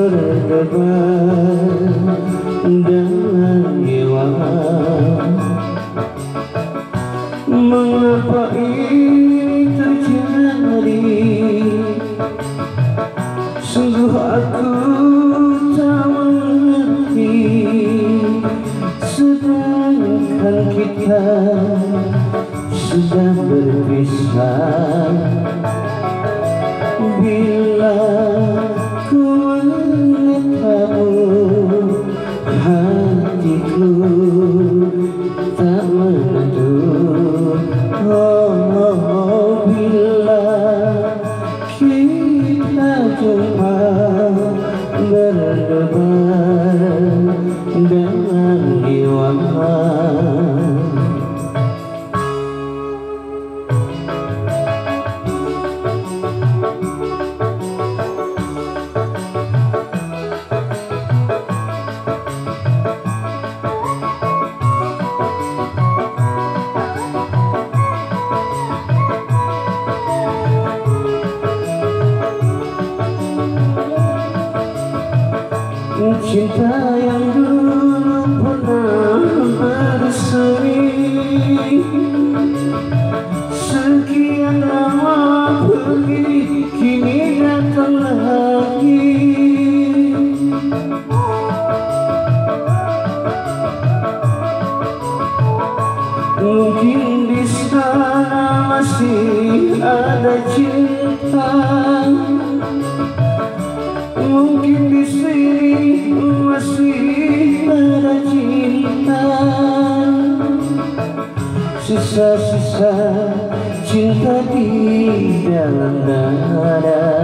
berdebar dengan dewa. Mengapa ini terjadi? Sungguh aku tak mengerti. Sedangkan kita sudah berpisah. Bila ku menatapmu, hatiku tak menentu. Oh, bila kita jumpa berdebar dengan jiwa. Cinta yang dulu pernah bersemi, sekian lama pergi, kini datang lagi. Mungkin di sana masih ada cinta, mungkin di sini masih ada cinta. Sisa-sisa cinta di dalam dada.